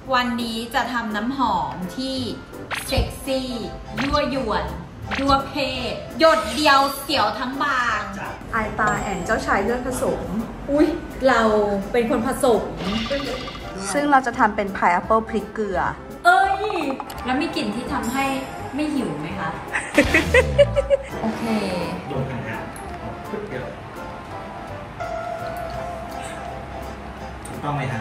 วันนี้จะทำน้ำหอมที่เซ็กซี่ยั่วยวนยั่วเพศหยดเดียวเสียวทั้งบางอายตาแอนเจ้าชายเลือดผสมอุ๊ยเราเป็นคนผสมซึ่งเราจะทำเป็นพายแอปเปิลพริกเกลือเอ้ยแล้วมีกลิ่นที่ทำให้ไม่หิวไหมคะ โอเคโดนอาหารพุดเดียวถูกต้องไหมฮะ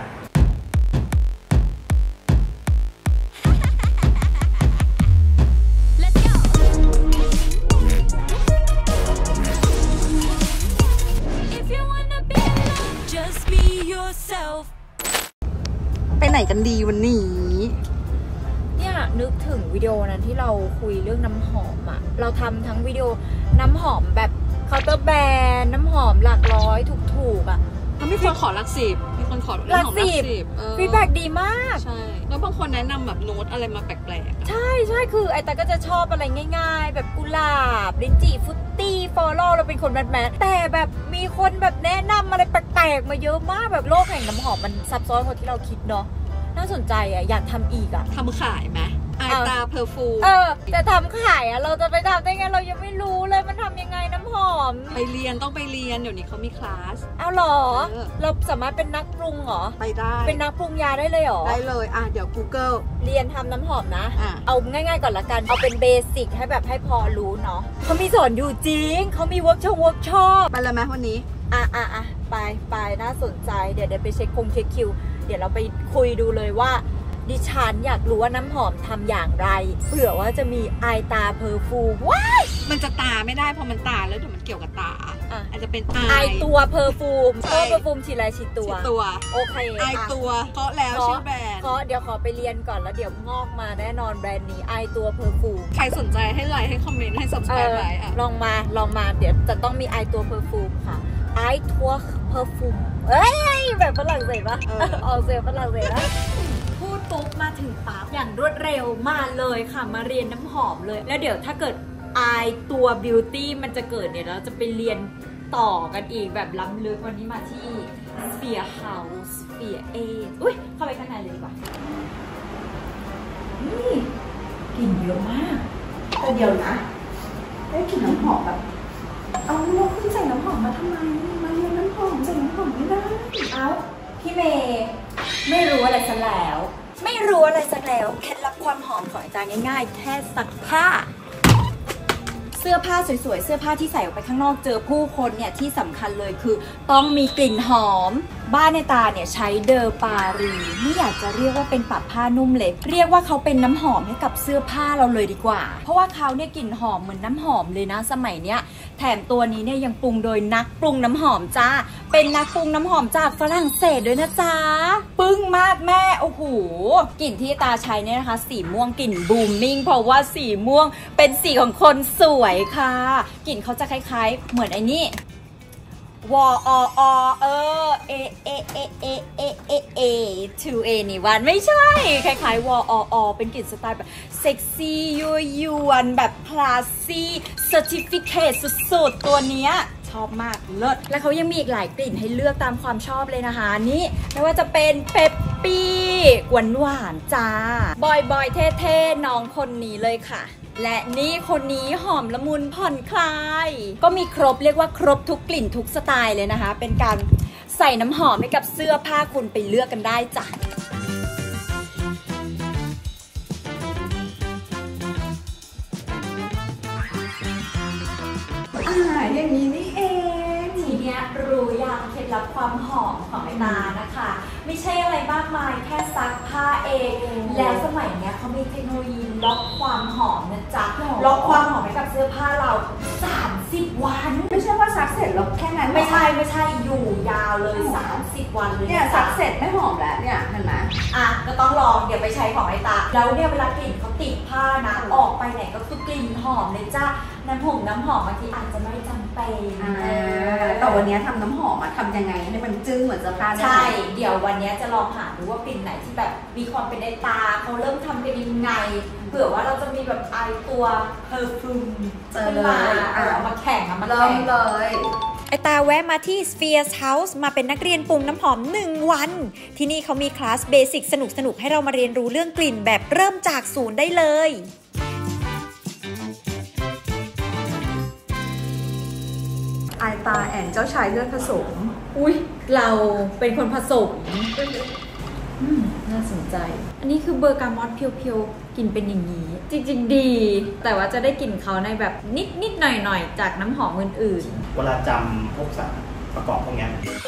ไปไหนกันดีวันนี้เนี่ยนึกถึงวิดีโอนั้นที่เราคุยเรื่องน้ำหอมอ่ะเราทำทั้งวิดีโอน้ำหอมแบบเคาน์เตอร์แบรนด์น้ำหอมหลักร้อยถูกๆอ่ะมีคนขอหลักสิบมีคนขอหลักสิบฟีดแบ็กดีมากใช่แล้วบางคนแนะนำแบบโน้ตอะไรมาแปลกๆใช่คือไอแต่ก็จะชอบอะไรง่ายๆแบบกุหลาบลิ้นจี่ฟุตตี้ฟอลโล่เราเป็นคนแมสแต่แบบมีคนแบบแนะนำอะไรแปลกๆมาเยอะมากแบบโลกแห่งน้ำหอมมันซับซ้อนกว่าที่เราคิดเนาะน่าสนใจอ่ะอยากทำอีกอ่ะทำขายไหมไอตาเพอร์ฟูมแต่ทำขายอ่ะเราจะไปทำได้ไงเรายังไม่รู้เลยมันทำยังไงน้ำหอมไปเรียนต้องไปเรียนเดี๋ยวนี้เขามีคลาสเอาหรอเราสามารถเป็นนักปรุงเหรอไปได้เป็นนักปรุงยาได้เลยเหรอได้เลยเดี๋ยว Google เรียนทำน้ำหอมนะเอาง่ายๆก่อนละกันเอาเป็นเบสิกให้แบบให้พอรู้เนาะเขามีสอนอยู่จริงเขามีเวิร์กช็อปไปเลยไหมวันนี้ไปน่าสนใจเดี๋ยวไปเช็คคิวเดี๋ยวเราไปคุยดูเลยว่าดิฉันอยากรู้ว่าน้ำหอมทำอย่างไรเผื่อว่าจะมีไอตาเพอร์ฟูมว้ายมันจะตาไม่ได้เพราะมันตาแล้วเดี๋ยวมันเกี่ยวกับตาอาจจะเป็นไอตัวเพอร์ฟูมเพอร์ฟูมฉีดอะไรฉีดตัวโอเคไอตัวเคาะแล้วชื่อแบรนด์เดี๋ยวขอไปเรียนก่อนแล้วเดี๋ยวงอกมาแน่นอนแบรนด์นี้ไอตัวเพอร์ฟูมใครสนใจให้ไลค์ให้คอมเมนต์ให้ subscribe ไว้ลองมาเดี๋ยวจะต้องมีไอตัวเพอร์ฟูมค่ะไอตัวเพอร์ฟูมแบบฝรั่งเศสปะออกเสียงฝรั่งเศสนะพูดปุ๊บมาถึงปั๊บอย่างรวดเร็วมาเลยค่ะมาเรียนน้ำหอมเลยแล้วเดี๋ยวถ้าเกิดไอตัวบิวตี้มันจะเกิดเนี่ยเราจะไปเรียนต่อกันอีกแบบล้ำลึกวันนี้มาที่ Sphere House Sphere A อุ้ยเข้าไปข้างในเลยดีกว่านี่กลิ่นเยอะมากแต่เดี๋ยวนะได้กลิ่นน้ำหอมแบบเอาเราขึ้นใส่น้ำหอมมาทำไมมาเรียนน้ำหอมใส่น้ำหอมไม่ได้เอาพี่เมย์ไม่รู้อะไรซะแล้วเคล็ดลับความหอมของอาจารย์ง่ายๆแค่ซักผ้าเสื้อผ้าสวยๆเสื้อผ้าที่ใส่ออกไปข้างนอกเจอผู้คนเนี่ยที่สำคัญเลยคือต้องมีกลิ่นหอมบ้านในตาเนี่ยใช้เดอปารีไม่อยากจะเรียกว่าเป็นปัดผ้านุ่มเล็กเรียกว่าเขาเป็นน้ำหอมให้กับเสื้อผ้าเราเลยดีกว่าเพราะว่าเขาเนี่ยกลิ่นหอมเหมือนน้ำหอมเลยนะสมัยเนี้ยแถมตัวนี้เนี่ยยังปรุงโดยนักปรุงน้ำหอมจ้าเป็นนักปรุงน้ำหอมจากฝรั่งเศสด้วยนะจ๊ะปึ้งมากแม่โอ้โหกลิ่นที่ตาใช้เนี่ยนะคะสีม่วงกลิ่นบูมมิ่งเพราะว่าสีม่วงเป็นสีของคนสวยค่ะกลิ่นเขาจะคล้ายๆเหมือนไอ้นี่วอ2 A นี่วันไม่ใช่คล้ายๆวอเป็นกลิ่นสไตล์แบบเซ็กซี่ยั่วยวนแบบคลาสซี่เซอร์ติฟิเคตสุดๆตัวเนี้ยชอบมากเลิศแล้วเขายังมีอีกหลายกลิ่นให้เลือกตามความชอบเลยนะคะนี่ไม่ว่าจะเป็นเปปปี้หวานๆจ้าบอยเท่ๆน้องคนนี้เลยค่ะและนี่คนนี้หอมละมุนผ่อนคลายก็มีครบเรียกว่าครบทุกกลิ่นทุกสไตล์เลยนะคะเป็นการใส่น้ำหอมให้กับเสื้อผ้าคุณไปเลือกกันได้จ้ะอย่างนี้นี่เองทีเนี้ยรู้อย่างเคล็ดลับความหอมของไอตานะคะไม่ใช่อะไรมากมายแค่ซักผ้าเองแล้วสมัยเนี้ยเขามีเทคโนโลยีล็อกความหอมนะจ๊ะล็อกความหอมให้กับเสื้อผ้าเรา30 วันไม่ใช่ว่าซักเสร็จแล้วแค่นั้นไม่ใช่อยู่ยาวเลย30 วันเลยเนี่ยซักเสร็จไม่หอมแล้วเนี่ยเห็นไหมก็ต้องลองเดี๋ยวไปใช้ของไอตาแล้วเนี่ยเวลากลิ่นเขาติดผ้านะออกไปไหนก็คือกลิ่นหอมเลยจ้าน้ำหอมบางทีอาจจะไม่จำเป็นแต่วันนี้ทำน้ำหอมทำยังไงให้มันจึ้งเหมือนเสื้อผ้าใช่เดี๋ยววันนี้จะลองหาดูว่ากลิ่นไหนที่แบบมีความเป็นไอตาเขาเริ่มทำกันยังไงเผื่อว่าเราจะมีแบบไอตัวเพอร์ฟูมขึ้นมาเอามาแข่งมาเริ่มเลยไอตาแวะมาที่ Sphere House มาเป็นนักเรียนปรุงน้ำหอม1 วันที่นี่เขามีคลาสเบสิกสนุกๆให้เรามาเรียนรู้เรื่องกลิ่นแบบเริ่มจากศูนย์ได้เลยไอตาแอนเจ้าชายเลือดผสมอุ๊ยเราเป็นคนผสมน่าสนใจอันนี้คือเบอร์กามอตเพียวๆกลิ่นเป็นอย่างนี้จริงๆดีแต่ว่าจะได้กลิ่นเขาในแบบนิดๆหน่อยๆจากน้ำหอมอื่นเวลาจำพวกสารประกอบพวกนี้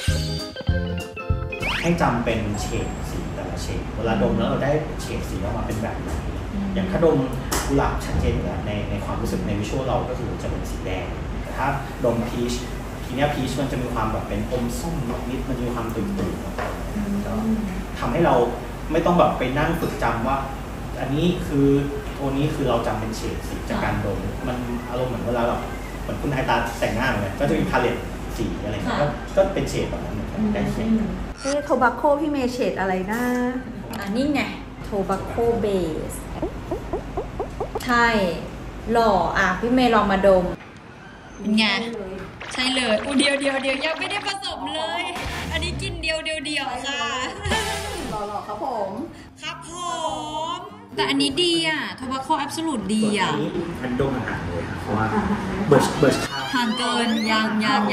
ให้จำเป็นเฉดสีแต่ละเฉดเวลาดมแล้วเราได้เฉดสีออกมาเป็นแบบไหนอย่างถ้าดมกุหลาบชัดเจนในความรู้สึกในวิชวลเราก็คือจะเป็นสีแดงแต่ถ้าดมพีชทีนี้พีชมันจะมีความแบบเป็นอมส้มนิดมันมีความตื่นๆทำให้เราไม่ต้องแบบไปนั่งฝึกจำว่าอันนี้คือตัวนี้คือเราจำเป็นเฉดสีจากการดมมันอารมณ์เหมือนเวลาแบบเหมือนคุณไฮตาแต่งหน้าเลยก็จะมีพาเลตสีอะไรเงี้ยก็เป็นเฉดแบบนั้นเหมือนกันได้เฉดโทบาโคพี่เมย์เฉดอะไรนะอันนี้ไงโทบาโคเบสใช่หล่อพี่เมย์ลองมาดมเป็นไงใช่เลยเดี๋ยวยังไม่ได้ผสมเลยอันนี้กินเดียวค่ะหล่อครับผมแต่อันนี้ดีโทบาโคแอบสูตรดีมันดมห่างเลยเพราะว่าเบิร์ชห่างเกินยัง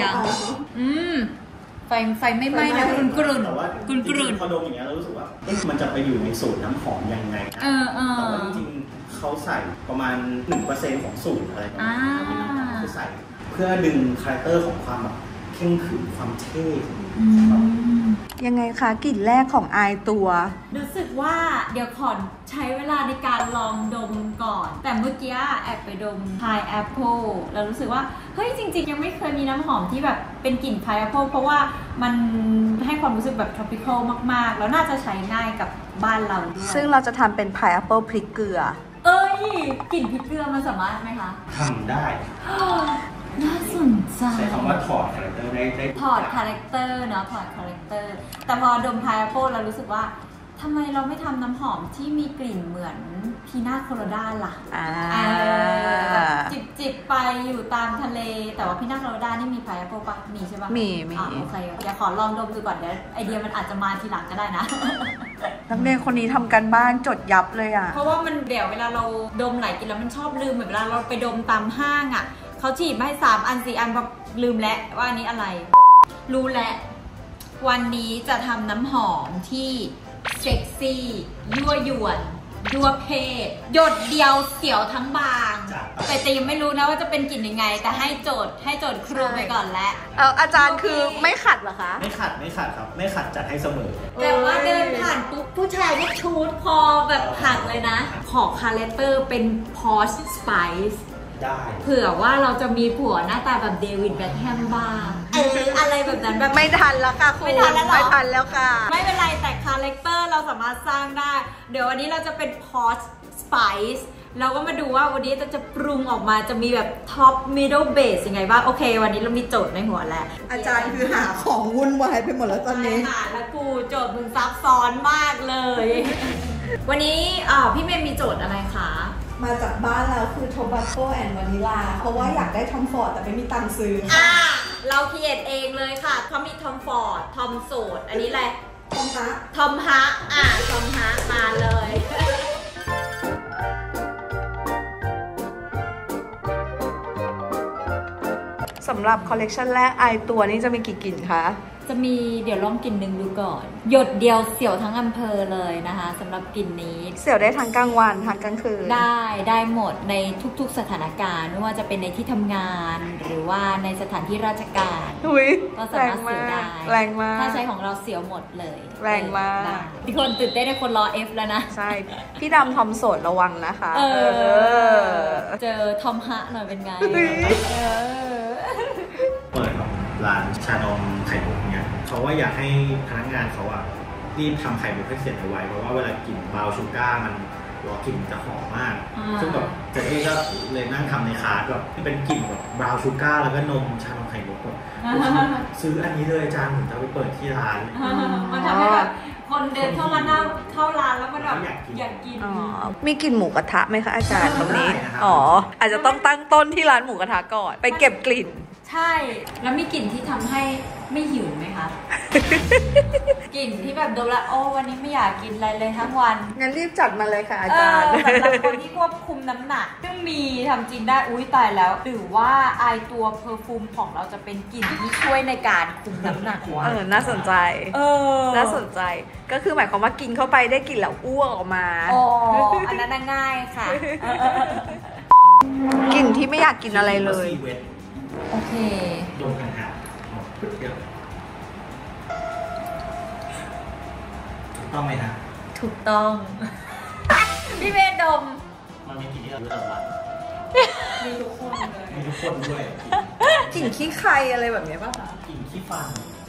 ไฟไม่ไหม้นะกรุ่นแต่ว่าพอดมอย่างเงี้ยเรารู้สึกว่ามันจะไปอยู่ในสูตรน้ำหอมยังไงแต่ว่าจริงๆเขาใส่ประมาณ 1% ของสูตรอะไรประมาณนี้คือใส่เพื่อดึงคาแรคเตอร์ของความแบบเข่งขรึมความเท่ยังไงคะกลิ่นแรกของไอตัวรู้สึกว่าเดี๋ยวขอใช้เวลาในการลองดมก่อนแต่เมื่อกี้แอบไปดม Pineapple แล้วรู้สึกว่าเฮ้ยจริงๆยังไม่เคยมีน้ำหอมที่แบบเป็นกลิ่น Pineapple เพราะว่ามันให้ความรู้สึกแบบ tropical มากๆแล้วน่าจะใช้ง่ายกับบ้านเราด้วยซึ่งเราจะทำเป็น Pineapple พริกเกลือกลิ่นพริกเกลือมันสามารถไหมคะทำได้น่าสนใจใช้คำว่าถอดคาแรคเตอร์ได้ถอดคาแรคเตอร์เนาะถอดคาแรคเตอร์แต่พอดม Pineapple เรารู้สึกว่าทำไมเราไม่ทำน้ำหอมที่มีกลิ่นเหมือนพีน่าโคโลราล่ะจิบไปอยู่ตามทะเลแต่ว่าพีน่าโคโลรานี่มี Pineapple ปะมีใช่ปะมีโอเคเดี๋ยวขอลองดมดูก่อนเดี๋ยวไอเดียมันอาจจะมาทีหลังก็ได้นะนักเรียนคนนี้ทำกันบ้านจดยับเลยเพราะว่ามันเดี๋ยวเวลาเราดมหลายกลิ่นแล้วมันชอบลืมเหมือนเวลาเราไปดมตามห้างเขาฉีดมาให้3 อัน 4 อันพอลืมแล้วว่าอันนี้อะไรรู้แล้ววันนี้จะทำน้ำหอมที่เซ็กซี่ยั่วยวนยั่วเพศหยดเดียวเสียวทั้งบางแต่ยังไม่รู้นะว่าจะเป็นกลิ่นยังไงแต่ให้โจทย์ครูไปก่อนแล้วอาจารย์คือไม่ขัดเหรอคะไม่ขัดครับไม่ขัดจัดให้เสมอแต่ว่าเดินผ่านปุ๊บผู้ชายก็ชูดคอแบบหักเลยนะขอคาแรคเตอร์เป็นพอชสไปซ์เผื่อว่าเราจะมีผัวหน้าตาแบบเดวิดแบ็คแฮมบ้างอะไรแบบนั้นแบบไม่ทันแล้วค่ะคุณไม่ทันแล้วค่ะไม่เป็นไรแต่คาแรคเตอร์เราสามารถสร้างได้เดี๋ยววันนี้เราจะเป็นพอชสไปซ์เราก็มาดูว่าวันนี้จะปรุงออกมาจะมีแบบท็อปมิดเดิลเบสยังไงบ้างโอเควันนี้เรามีโจทย์ในหัวแล้วอาจารย์คือหาของวุ่นวายไปหมดแล้วตอนนี้แล้วกูโจทย์มึงซับซ้อนมากเลยวันนี้พี่เมย์มีโจทย์อะไรคะมาจากบ้านเราคือ Tobacco and Vanilla เพราะว่าอยากได้ทอมฟอร์ดแต่ไม่มีตังค์ซื้อเราคิดเองเลยค่ะเขามีทอมฟอร์ดทอมโสดอันนี้อะไรทอมฮะทอมฮะมาเลยสำหรับคอลเลกชันแรกไอตัวนี้จะมีกี่กลิ่นคะจะมีเดี๋ยวลองกลิ่นหนึ่งดูก่อนหยดเดียวเสี่ยวทั้งอำเภอเลยนะคะสำหรับกลิ่นนี้เสี่ยวได้ทั้งกลางวันทั้งกลางคืนได้หมดในทุกๆสถานการณ์ไม่ว่าจะเป็นในที่ทำงานหรือว่าในสถานที่ราชการก็สามารถเสี่ยวได้แรงมากถ้าใช้ของเราเสี่ยวหมดเลยแรงมากทุกคนตื่นเต้นในคนรอ F แล้วนะใช่พี่ดำทอมโสดระวังนะคะเจอทอมฮะหน่อยเป็นไงเปิดร้านชานมไข่มุกเนี่ยเขาว่าอยากให้พนักงานเขารีบทำไข่มุกให้เสร็จเอาไว้เพราะว่าเวลากลิ่นบราวน์ชูการ์มันกลิ่นจะหอมมากซึ่งแบบเจ๊ก็เลยนั่งทำในคาร์ดแบบที่เป็นกลิ่นแบบบราวน์ชูการ์แล้วก็นมชานมไข่มุกแบบซื้ออันนี้เลยอาจารย์ผมจะไปเปิดที่ร้านมันทำให้แบบคนเดินเข้ามานั่งเข้าร้านแล้วมันแบบอยากกินมีกลิ่นหมูกระทะไหมคะอาจารย์ตรงนี้อาจจะต้องตั้งต้นที่ร้านหมูกระทะก่อนไปเก็บกลิ่นใใช่แล้วมีกลิ่นที่ทำให้ไม่หิวไหมคะ กลิ่นที่แบบดมแล้วโอ้วันนี้ไม่อยากกินอะไรเลยทั้งวันงั้นรีบจัดมาเลยค่ะอาจารย์สำหรับคนที่ควบคุมน้ำหนักซึ่งมีทำจริงได้อุ้ยตายแล้วหรือว่าไอตัวเพอร์ฟูมของเราจะเป็นกลิ่นที่ช่วยในการคุมน้ำหนักวะน่าสนใจ น่าสนใจ ก็คือหมายความว่ากินเข้าไปได้กลิ่นแล้วอ้วกออกมาอ๋ออันนั้นง่ายค่ะกลิ่นที่ไม่อยากกินอะไรเลยโอเคดมห่างๆพึ่งเดียวถูกต้องไหมฮะถูกต้อง พี่เมย์ดมมันมีกลิ่นที่เรารู้จักมีทุกคนเลยมีทุกคนด้วยกลิ่นขี้ใครอะไรแบบนี้ป่ะคะกลิ่นขี้ฟัน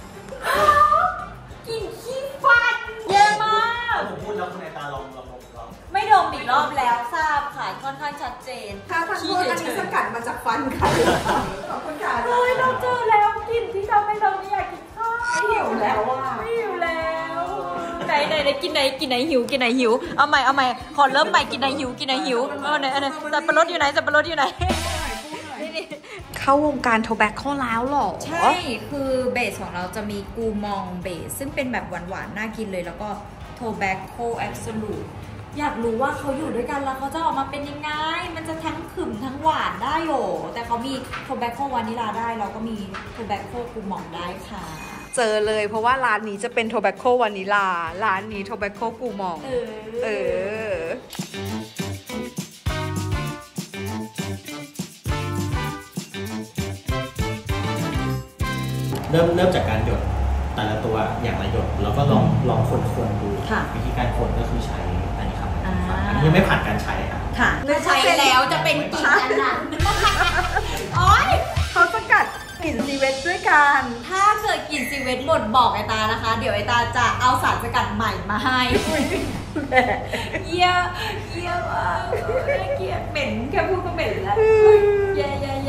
กลิ่นขี้ฟันเยอะมากผมพูดแล้วคุณไอตาลองไม่ดมอีกรอบแล้วทราบค่ะค่อนข้างชัดเจนค่ะทางโทษอันนี้สกัดมาจากฟันค่ะขอบคุณค่ะเฮ้ยเราเจอแล้วกลิ่นที่ทำให้เราไม่อยากกินข้าวไม่หิวแล้วอ่ะไม่หิวแล้วไหนกินไหนหิวเอาใหม่ขอเริ่มใหม่กินไหนหิวเอาไหนสับปะรดอยู่ไหนนี่เข้าวงการโทแบคโคแล้วหรอใช่คือเบสของเราจะมีกูมองเบสซึ่งเป็นแบบหวานๆน่ากินเลยแล้วก็โทแบคโคแอบโซลูทอยากรู้ว่าเขาอยู่ด้วยกันแล้วเขาจะออกมาเป็นยังไงมันจะทั้งขึมทั้งหวานได้โหแต่เขามีโทแบคโควานิลาได้เราก็มีโทแบคโคกูมองได้ค่ะเจอเลยเพราะว่าร้านนี้จะเป็นโทแบคโควานิลาร้านนี้โทแบคโคกูมองเริ่มจากการหยดแต่ละตัวอย่างละหยดแล้วก็ลองคนดูวิธีการคนก็คือใช้อันนี้ครับอันนี้ไม่ผ่านการใช้ครับค่ะถ้าใช้แล้วจะเป็นกลิ่นอันนั้นโอ๊ยเขาสกัดกลิ่นซีเวตด้วยกันถ้าเกิดกลิ่นซีเวตหล่นบอกไอตานะคะเดี๋ยวไอตาจะเอาสารสกัดใหม่มาให้เยี่ยมากน่าเกลียดเหม็นแค่พูดก็เหม็นแล้วแย่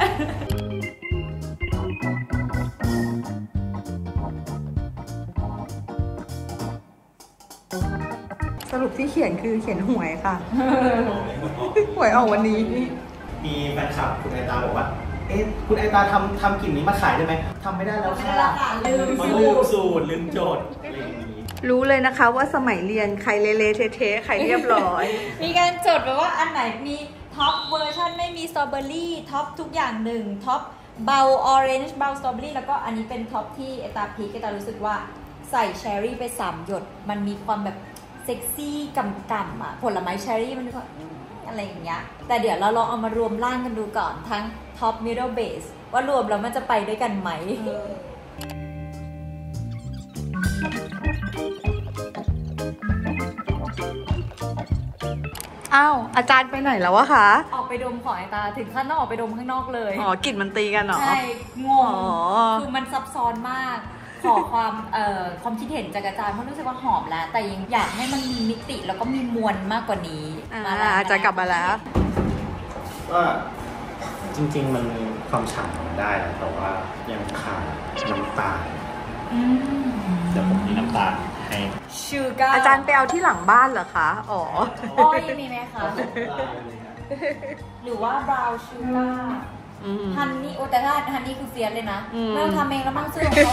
สรุปที่เขียนคือเขียนหวยค่ะ หวยออกวันนี้มีแฟนคลับคุณไอตาบอกว่าคุณไอตาทำกลิ่นนี้มาขายได้ไหมทำไม่ได้แล้วค่ะลืมสูตรลืมโจทย์อะไรอย่างนี้รู้เลยนะคะว่าสมัยเรียนใครเละๆเทะๆใครเรียบร้อยมีการจดแบบว่าอันไหนมีท็อปเวอร์ชันไม่มีสตรอเบอรี่ท็อปทุกอย่างหนึ่งท็อปเบาออเรนจ์เบาสตรอเบอรี่แล้วก็อันนี้เป็นท็อปที่ไอตาพีคไอตารู้สึกว่าใส่เชอร์รี่ไป3 หยดมันมีความแบบเซ็กซี่กำๆอ่ะผลไม้เชอร์รี่มันก็อะไรอย่างเงี้ยแต่เดี๋ยวเราลองเอามารวมร่างกันดูก่อนทั้งท็อปมิดเดิลเบสว่ารวมแล้วมันจะไปด้วยกันไหมอ้าวอาจารย์ไปไหนแล้ววะคะออกไปดมของไอตาถึงขั้นต้องออกไปดมข้างนอกเลยอ๋อกลิ่นมันตีกันเหรอใช่งงคือมันซับซ้อนมากขอความคิดเห็นจากอาจารย์เพราะรู้สึกว่าหอมแล้วแต่ยังอยากให้มันมีมิติแล้วก็มีมวลมากกว่านี้อาจารย์กลับมาแล้วก็จริงๆมันความฉ่ำมันได้แต่ว่ายังขาดน้ำตาลเดี๋ยวผมมีน้ำตาลให้ชูการ์อาจารย์ไปเอาที่หลังบ้านเหรอคะอ๋ออ้อยมีไหมคะหรือว่าบราวน์ชูการ์ฮันนี่โอแต่ถ้าฮันนี่คือเฟียสเลยนะเราทำเองแล้วมั่งซื้อของ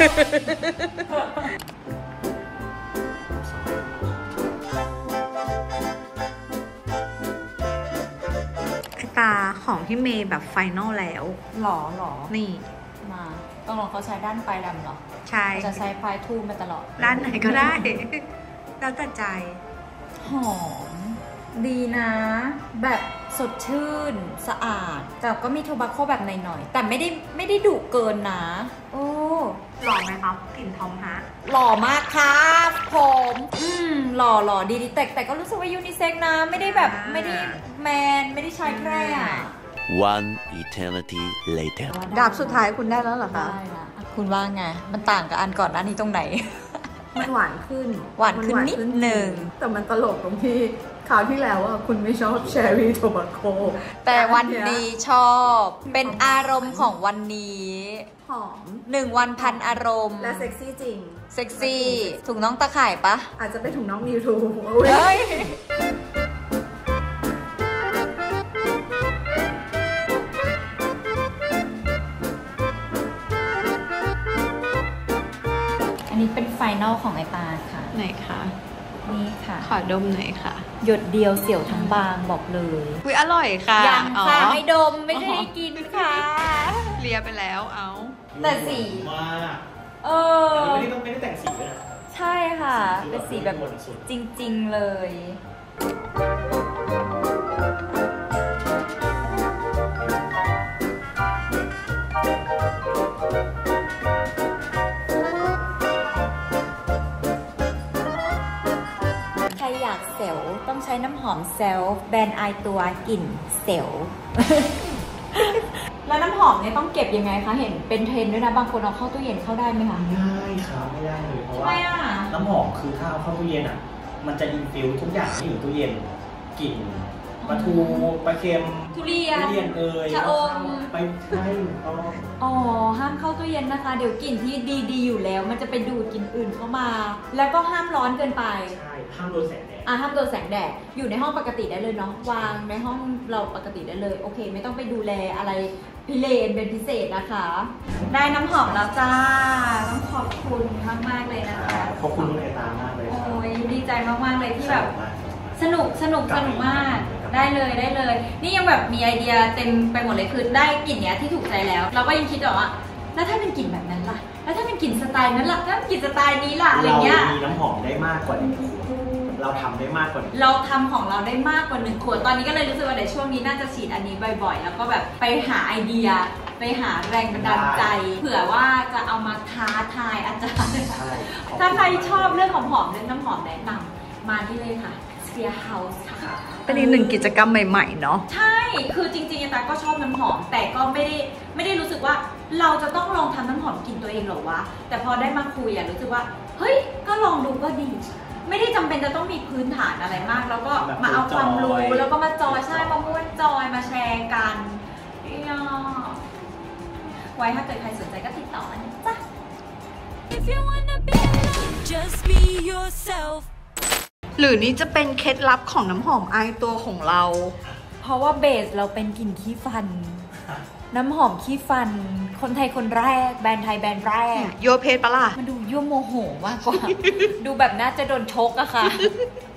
เขาตาของพี่เมย์แบบไฟนอลแล้วหรอนี่มาต้องลองเขาใช้ด้านปลายดำหรอใช่จะใช้ปลายทูมาตลอดด้านไหนก็ได้แล้วแต่ใจหอมดีนะแบบสดชื่นสะอาดแต่ก็มีโทบาโคแบบหน่อยๆแต่ไม่ได้ดุเกินนะโอ้หล่อไหมครับกลิ่นทอมฮะหล่อมากครับผมหล่อดีแต่ก็รู้สึกว่ายูนิเซ็กนะไม่ได้แบบไม่ได้แมนไม่ได้ชายแคร่ One eternity later ดาบสุดท้ายคุณได้แล้วเหรอคะได้ละคุณว่าไงมันต่างกับอันก่อนหน้านี้ตรงไหนมันหวานขึ้นนิดหนึ่งแต่มันตลกตรงที่คราวที่แล้วว่าคุณไม่ชอบเชอร์รี่โทบาโคแต่วันนี้ชอบเป็นอารมณ์ของวันนี้หอม 1 วันพันอารมณ์และเซ็กซี่จริงเซ็กซี่ถุงน้องตะข่ายปะอาจจะเป็นถุงน้องมิวทูลของไอตาค่ะไหนคะนี่ค่ะขอดมหน่อยค่ะหยดเดียวเสี่ยวทั้งบางบอกเลยอุ๊ยอร่อยค่ะยังค่ะอ๋อให้ดมไม่ได้ให้กินค่ะเลียไปแล้วเอาแต่สีมากอันนี้ไม่ได้แต่งสีด้วยนะใช่ค่ะ เป็นสีแบบจริงๆเลย ใครอยากเซลล์ต้องใช้น้ำหอมเซลล์แบรนด์ไอตัวกลิ่นเซลล์ แล้วน้ำหอมเนี่ยต้องเก็บยังไงคะ เห็นเป็นเทรนด์ด้วยนะ บางคนเอาเข้าตู้เย็นเข้าได้ไหมคะไม่ได้ครับไม่ได้เลยเพราะทำว่าไมอ่ะน้ำหอมคือถ้าเอาเข้าตู้เย็นอ่ะ มันจะอินฟิวทุกอย่างที่อยู่ตู้เย็นกลิ่นปลาทูปลาเค็มทุเรียน ชะอมไปใช่ก็อ๋อ ห้ามเข้าตู้เย็นนะคะ เดี๋ยวกลิ่นที่ดีๆอยู่แล้ว มันจะไปดูดกลิ่นอื่นเข้ามา แล้วก็ห้ามร้อนเกินไปใช่ห้ามโดนแสงแดดห้ามโดนแสงแดด อยู่ในห้องปกติได้เลยเนาะ วางในห้องเราปกติได้เลย โอเค ไม่ต้องไปดูแลอะไรพิเรนเป็นพิเศษนะคะ ได้น้ำหอมแล้วจ้า ต้องขอบคุณมากๆเลยนะคะขอบคุณคุณไอตามากเลยครับโอ้ยดีใจมากๆเลยที่แบบสนุกมากสนุกมาก ได้เลยได้เลย นี่ยังแบบมีไอเดียเต็มไปหมดเลยคือได้กลิ่นเนี้ยที่ถูกใจแล้ว เราก็ยังคิดว่าแล้วถ้าเป็นกลิ่นแบบนั้นล่ะ แล้วถ้าเป็นกลิ่นสไตล์นั้นล่ะถ้าเป็นกลิ่นสไตล์นี้ล่ะอะไรเงี้ยเรามีน้ำหอมได้มากกว่า1 ขวดเราทำได้มากกว่าเราทำของเราได้มากกว่า1 ขวด ตอนนี้ก็เลยรู้สึกว่าเดี๋ยวช่วงนี้น่าจะฉีดอันนี้บ่อยๆ แล้วก็แบบไปหาไอเดีย ไปหาแรงบันดาลใจ เผื่อว่าจะเอามาท้าทายอาจารย์ใช่ถ้าใครชอบเรื่องของหอมเรื่องน้ำหอมแนะนำมาที่เลยค่ะ Sphere House ค่ะเป็นอีกหนึ่งกิจกรรมใหม่ๆเนาะใช่ คือจริงๆตาก็ชอบน้ำหอม แต่ก็ไม่ได้รู้สึกว่าเราจะต้องลองทำน้ำหอมกลิ่นตัวเองหรอวะ แต่พอได้มาคุยรู้สึกว่าเฮ้ยก็ลองดูก็ดี ไม่ได้จำเป็นจะต้องมีพื้นฐานอะไรมาก แล้วก็มาเอาความรู้แล้วก็มาจอยใช่มาม้วนจอยมาแชร์กันไว้ถ้าเกิดใครสนใจก็ติดต่อมานะจ๊ะ If you wanna be alone, just be yourself. หรือนี่จะเป็นเคล็ดลับของน้ำหอมไอตัวของเราเพราะว่าเบสเราเป็นกลิ่นขี้ฟัน น้ำหอมขี้ฟัน คนไทยคนแรก แบรนด์ไทยแบรนด์แรกโยเพสปะล่ะมันดูยั่วโมโหมากกว่า ดูแบบน่าจะโดนชกอะค่ะ